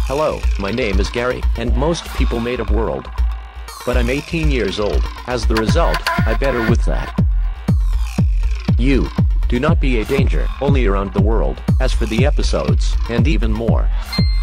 Hello, my name is Gary, and most people made a world. But I'm 18 years old. As the result, I better with that. You do not be a danger, only around the world. As for the episodes, and even more,